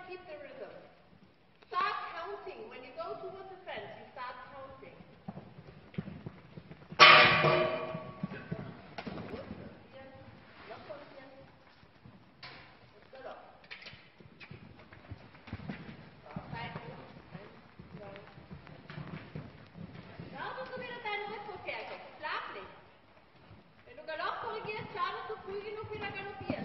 keep the rhythm. Start counting. When you go towards the fence, you start counting. Da musst du wieder deinen Rhythmus hergeben. Schlaf nicht. Wenn du Galopp korrigierst, schau, dass du früh genug wieder galoppierst.